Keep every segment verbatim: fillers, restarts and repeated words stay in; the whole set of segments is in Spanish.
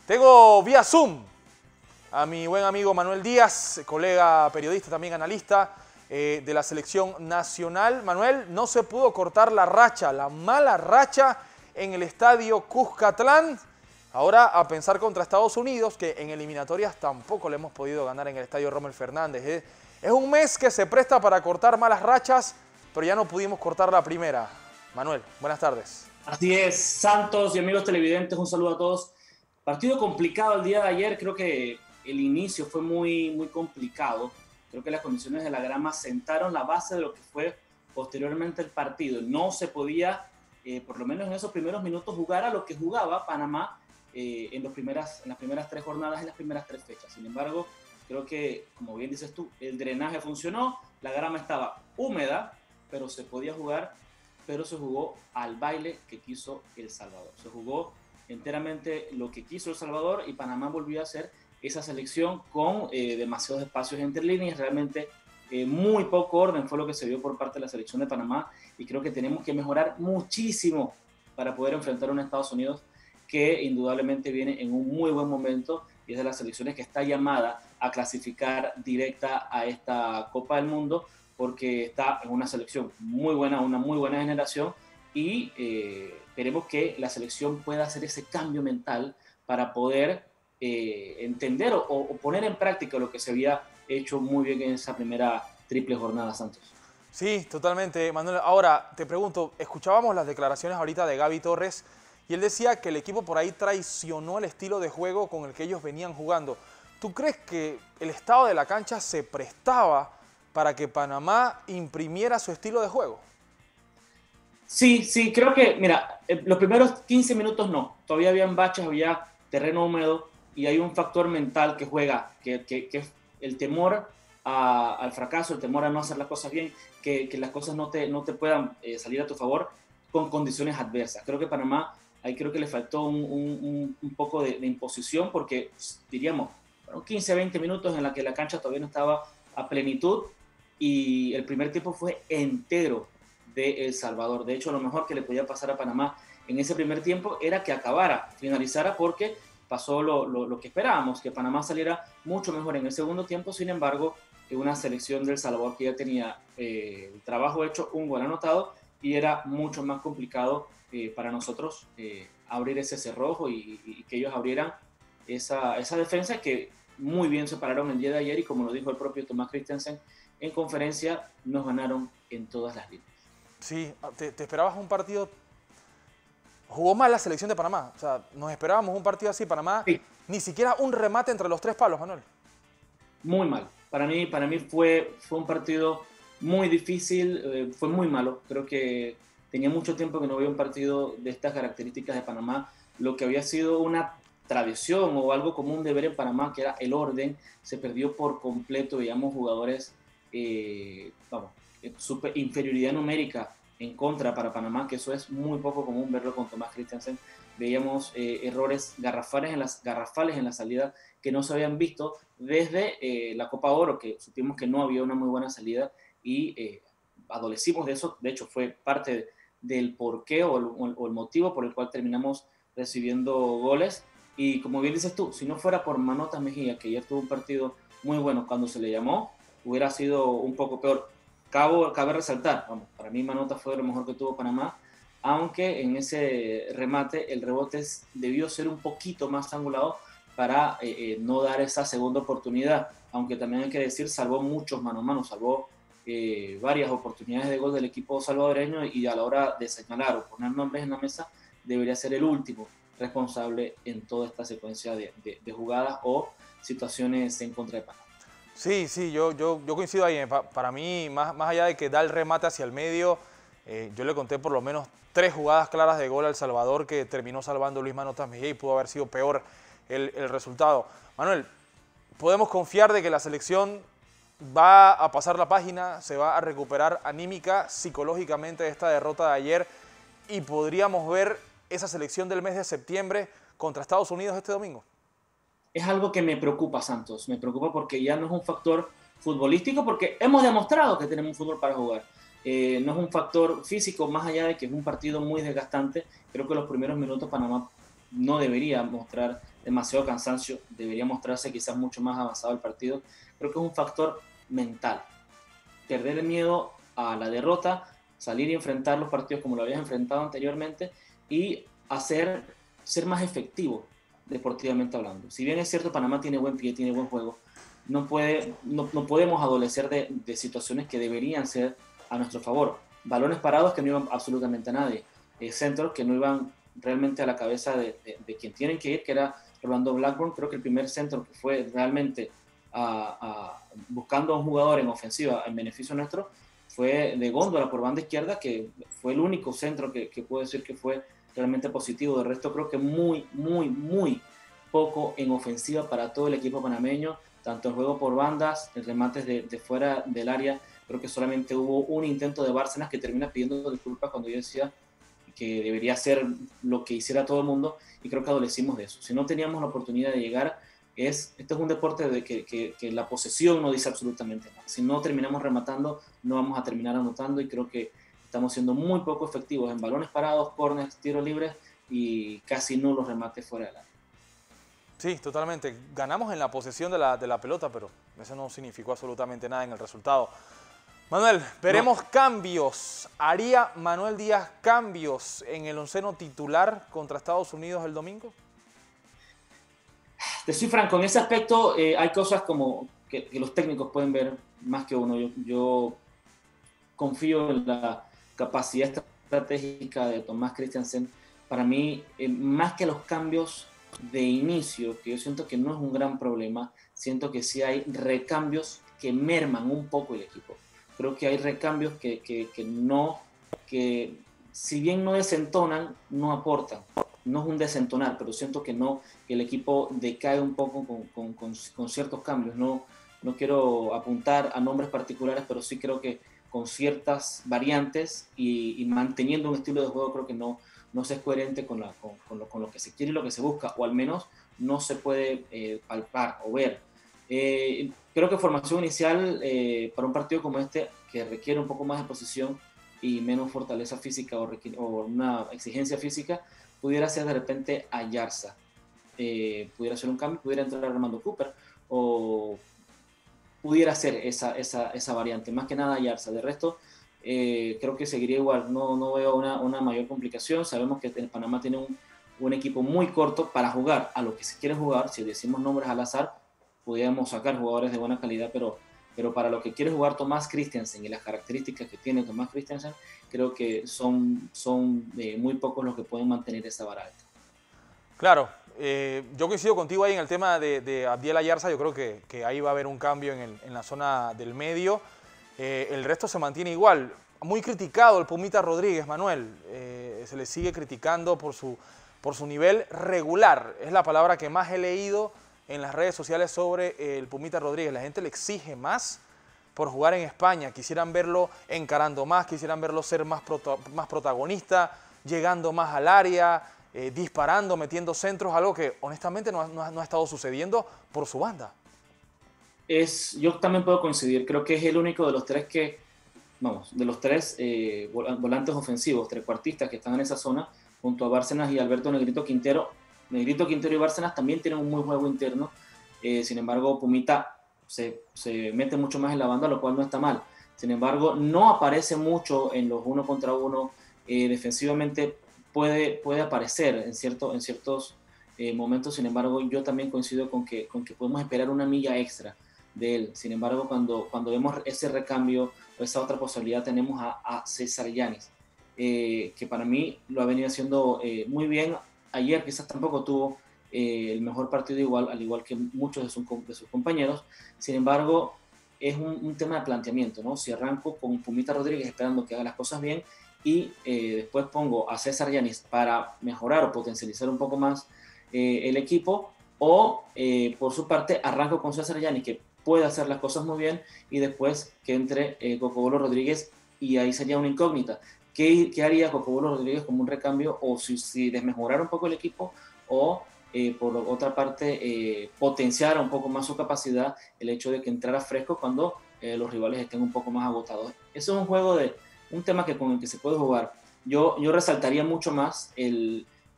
Tengo vía Zoom a mi buen amigo Manuel Díaz, colega periodista, también analista eh, de la selección nacional. Manuel, no se pudo cortar la racha, la mala racha en el estadio Cuscatlán. Ahora a pensar contra Estados Unidos, que en eliminatorias tampoco le hemos podido ganar en el estadio Rommel Fernández. Es, es un mes que se presta para cortar malas rachas, pero ya no pudimos cortar la primera. Manuel, buenas tardes. Así es, Santos y amigos televidentes, un saludo a todos. Partido complicado el día de ayer, creo que el inicio fue muy, muy complicado. Creo que las condiciones de la grama sentaron la base de lo que fue posteriormente el partido. No se podía, eh, por lo menos en esos primeros minutos, jugar a lo que jugaba Panamá eh, en, los primeras, en las primeras tres jornadas y las primeras tres fechas. Sin embargo, creo que, como bien dices tú, el drenaje funcionó, la grama estaba húmeda, pero se podía jugar, pero se jugó al baile que quiso El Salvador. Se jugó enteramente lo que quiso El Salvador y Panamá volvió a hacer esa selección con eh, demasiados espacios entre líneas. Realmente eh, muy poco orden fue lo que se vio por parte de la selección de Panamá, y creo que tenemos que mejorar muchísimo para poder enfrentar a un Estados Unidos que indudablemente viene en un muy buen momento y es de las selecciones que está llamada a clasificar directa a esta Copa del Mundo, porque está en una selección muy buena, una muy buena generación, y eh, esperemos que la selección pueda hacer ese cambio mental para poder eh, entender o, o poner en práctica lo que se había hecho muy bien en esa primera triple jornada, Santos. Sí, totalmente, Manuel. Ahora, te pregunto, escuchábamos las declaraciones ahorita de Gaby Torres y él decía que el equipo por ahí traicionó el estilo de juego con el que ellos venían jugando. ¿Tú crees que el estado de la cancha se prestaba para que Panamá imprimiera su estilo de juego? Sí, sí, creo que, mira, los primeros quince minutos no, todavía habían baches, había terreno húmedo y hay un factor mental que juega, que, que, que es el temor a, al fracaso, el temor a no hacer las cosas bien, que, que las cosas no te, no te puedan eh, salir a tu favor con condiciones adversas. Creo que Panamá, ahí creo que le faltó un, un, un poco de, de imposición, porque diríamos, bueno, quince, veinte minutos en la que la cancha todavía no estaba a plenitud y el primer tiempo fue entero de El Salvador. De hecho, lo mejor que le podía pasar a Panamá en ese primer tiempo era que acabara, finalizara, porque pasó lo, lo, lo que esperábamos, que Panamá saliera mucho mejor en el segundo tiempo. Sin embargo, una selección del Salvador que ya tenía eh, el trabajo hecho, un gol anotado, y era mucho más complicado eh, para nosotros eh, abrir ese cerrojo y, y que ellos abrieran esa, esa defensa que muy bien se pararon el día de ayer, y como lo dijo el propio Tomás Christensen en conferencia, nos ganaron en todas las líneas. Sí, te, te esperabas un partido. Jugó mal la selección de Panamá. O sea, nos esperábamos un partido así. Panamá, sí. Ni siquiera un remate entre los tres palos, Manuel. Muy mal. Para mí, para mí fue, fue un partido muy difícil, eh, fue muy malo. Creo que tenía mucho tiempo que no veía un partido de estas características de Panamá. Lo que había sido una tradición o algo común de ver en Panamá, que era el orden, se perdió por completo. Veíamos jugadores, eh, vamos, super inferioridad numérica en contra para Panamá, que eso es muy poco común verlo con Tomás Christensen. Veíamos eh, errores garrafales en, las, garrafales en la salida que no se habían visto desde eh, la Copa Oro, que supimos que no había una muy buena salida y eh, adolecimos de eso. De hecho, fue parte de, del porqué o el, o el motivo por el cual terminamos recibiendo goles. Y como bien dices tú, si no fuera por Manotas Mejía, que ayer tuvo un partido muy bueno cuando se le llamó, hubiera sido un poco peor. Cabo, cabe resaltar, vamos, para mí Manota fue lo mejor que tuvo Panamá, aunque en ese remate el rebote debió ser un poquito más angulado para eh, eh, no dar esa segunda oportunidad, aunque también hay que decir, salvó muchos mano a mano, salvó eh, varias oportunidades de gol del equipo salvadoreño, y a la hora de señalar o poner nombres en la mesa, debería ser el último responsable en toda esta secuencia de, de, de jugadas o situaciones en contra de Panamá. Sí, sí, yo, yo, yo coincido ahí. Para mí, más, más allá de que da el remate hacia el medio, eh, yo le conté por lo menos tres jugadas claras de gol a El Salvador que terminó salvando Luis Manotas Mejía, y pudo haber sido peor el, el resultado. Manuel, ¿podemos confiar de que la selección va a pasar la página, se va a recuperar anímica, psicológicamente de esta derrota de ayer, y podríamos ver esa selección del mes de septiembre contra Estados Unidos este domingo? Es algo que me preocupa, Santos. Me preocupa porque ya no es un factor futbolístico, porque hemos demostrado que tenemos fútbol para jugar. Eh, no es un factor físico, más allá de que es un partido muy desgastante. Creo que los primeros minutos Panamá no debería mostrar demasiado cansancio, debería mostrarse quizás mucho más avanzado el partido. Creo que es un factor mental. Perder el miedo a la derrota, salir y enfrentar los partidos como lo habías enfrentado anteriormente y hacer, ser más efectivo deportivamente hablando. Si bien es cierto, Panamá tiene buen pie, tiene buen juego, no, puede, no, no podemos adolecer de, de situaciones que deberían ser a nuestro favor. Balones parados que no iban absolutamente a nadie, eh, centros que no iban realmente a la cabeza de, de, de quien tienen que ir, que era Rolando Blackburn. Creo que el primer centro que fue realmente a, a, buscando a un jugador en ofensiva en beneficio nuestro fue de Góndola por banda izquierda, que fue el único centro que, que puedo decir que fue realmente positivo. De resto creo que muy, muy, muy poco en ofensiva para todo el equipo panameño, tanto el juego por bandas, el remates de, de fuera del área. Creo que solamente hubo un intento de Bárcenas que termina pidiendo disculpas cuando yo decía que debería ser lo que hiciera todo el mundo, y creo que adolecimos de eso. Si no teníamos la oportunidad de llegar, es, esto es un deporte de que, que, que la posesión no dice absolutamente nada. Si no terminamos rematando, no vamos a terminar anotando, y creo que estamos siendo muy poco efectivos en balones parados, corners, tiros libres y casi nulos remates fuera del área. Sí, totalmente. Ganamos en la posesión de la, de la pelota, pero eso no significó absolutamente nada en el resultado. Manuel, veremos no. cambios. ¿Haría Manuel Díaz cambios en el onceno titular contra Estados Unidos el domingo? Te soy franco, en ese aspecto eh, hay cosas como que, que los técnicos pueden ver más que uno. Yo, yo confío en la capacidad estratégica de Tomás Christiansen. Para mí, eh, más que los cambios de inicio, que yo siento que no es un gran problema, siento que sí hay recambios que merman un poco el equipo. Creo que hay recambios que, que, que no, que si bien no desentonan, no aportan. No es un desentonar, pero siento que no, que el equipo decae un poco con, con, con, con ciertos cambios. No, no quiero apuntar a nombres particulares, pero sí creo que con ciertas variantes y, y manteniendo un estilo de juego, creo que no, no se es coherente con, la, con, con, lo, con lo que se quiere y lo que se busca, o al menos no se puede eh, palpar o ver. Eh, creo que formación inicial eh, para un partido como este, que requiere un poco más de posición y menos fortaleza física o, o una exigencia física, pudiera ser de repente Ayarza. Eh, pudiera ser un cambio, pudiera entrar Armando Cooper, o pudiera ser esa, esa, esa variante, más que nada Ayarza. De resto, eh, creo que seguiría igual, no, no veo una, una mayor complicación. Sabemos que el Panamá tiene un, un equipo muy corto para jugar a lo que se quiere jugar. Si decimos nombres al azar, podríamos sacar jugadores de buena calidad, pero, pero para lo que quiere jugar Tomás Christiansen y las características que tiene Tomás Christiansen, creo que son, son eh, muy pocos los que pueden mantener esa vara alta. Claro, eh, yo coincido contigo ahí en el tema de, de Abdiel Ayarza. Yo creo que, que ahí va a haber un cambio en, el, en la zona del medio. Eh, el resto se mantiene igual. Muy criticado el Pumita Rodríguez, Manuel. Eh, se le sigue criticando por su, por su nivel regular. Es la palabra que más he leído en las redes sociales sobre el Pumita Rodríguez. La gente le exige más por jugar en España. Quisieran verlo encarando más, quisieran verlo ser más, proto, más protagonista, llegando más al área, eh, disparando, metiendo centros, algo que honestamente no, no, no ha estado sucediendo por su banda. Es, yo también puedo coincidir, creo que es el único de los tres que, vamos, de los tres eh, volantes ofensivos, trecuartistas que están en esa zona, junto a Bárcenas y Alberto Negrito Quintero. Negrito Quintero y Bárcenas también tienen un muy juego interno, eh, sin embargo Pumita se, se mete mucho más en la banda, lo cual no está mal. Sin embargo, no aparece mucho en los uno contra uno, eh, defensivamente puede, puede aparecer en, cierto, en ciertos eh, momentos. Sin embargo, yo también coincido con que, con que podemos esperar una milla extra de él. Sin embargo, cuando, cuando vemos ese recambio o esa otra posibilidad, tenemos a, a César Yanis, eh, que para mí lo ha venido haciendo eh, muy bien. Ayer quizás tampoco tuvo eh, el mejor partido, igual, al igual que muchos de, su, de sus compañeros. Sin embargo, es un, un tema de planteamiento, ¿no? Si arranco con Pumita Rodríguez esperando que haga las cosas bien y eh, después pongo a César Yanis para mejorar o potencializar un poco más eh, el equipo, o eh, por su parte arranco con César Yanis, que puede hacer las cosas muy bien, y después que entre eh, Cocobolo Rodríguez, y ahí sería una incógnita. ¿Qué, qué haría Cocobolo Rodríguez como un recambio? O si, si desmejorar un poco el equipo, o eh, por otra parte eh, potenciar un poco más su capacidad, el hecho de que entrara fresco cuando eh, los rivales estén un poco más agotados. Eso es un juego de un tema que con el que se puede jugar. Yo, yo resaltaría mucho más el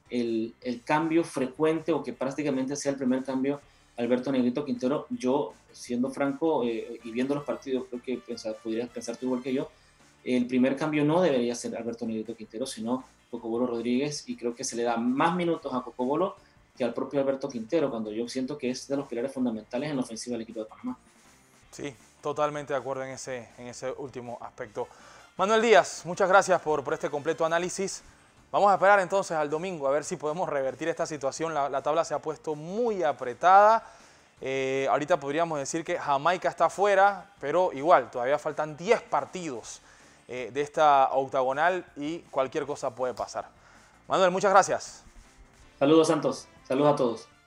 el, el cambio frecuente o que prácticamente sea el primer cambio Alberto Negrito Quintero. Yo, siendo franco eh, y viendo los partidos, creo que pensar, podrías pensar tú igual que yo, el primer cambio no debería ser Alberto Negrito Quintero, sino Cocobolo Rodríguez, y creo que se le da más minutos a Cocobolo que al propio Alberto Quintero, cuando yo siento que es de los pilares fundamentales en la ofensiva del equipo de Panamá. Sí, totalmente de acuerdo en ese, en ese último aspecto. Manuel Díaz, muchas gracias por, por este completo análisis. Vamos a esperar entonces al domingo a ver si podemos revertir esta situación. La, la tabla se ha puesto muy apretada. Eh, ahorita podríamos decir que Jamaica está fuera, pero igual, todavía faltan diez partidos eh, de esta octagonal y cualquier cosa puede pasar. Manuel, muchas gracias. Saludos, Santos. Saludos a todos.